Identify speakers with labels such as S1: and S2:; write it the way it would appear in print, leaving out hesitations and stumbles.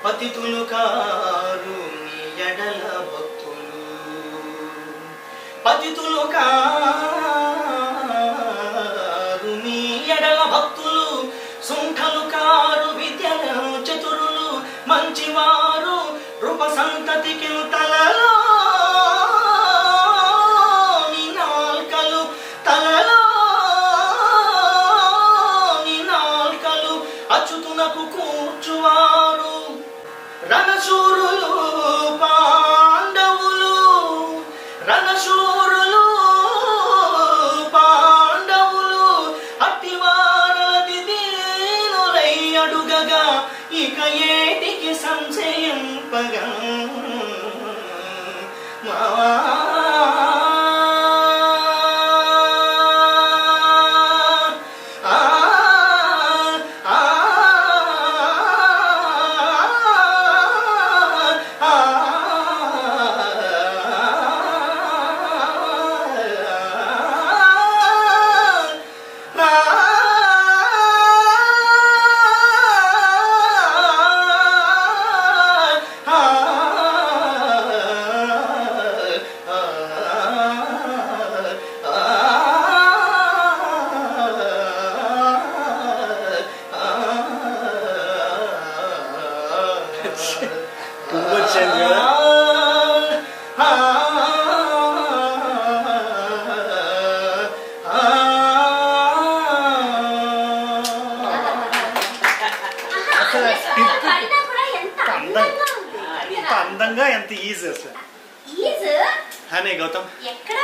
S1: పతితులు car నీ ఎడల భక్తులు పతితులు కారు నీ ఎడల భక్తులు సుంఠలు కారు విద్యల చతురులు మంచివారు రూప సంతతికి తలలో అచ్యుతునకు కూర్చువారు రణశూరులు పాండవులు రణశూరులు పాండవులు అట్టివారది దీనులై అడుగగా ఇక ఏటికి సంశయింపగా
S2: Too much and అందంగా ఎంత ఈజీ అసలు.
S3: ఈజీ
S2: గౌతమ్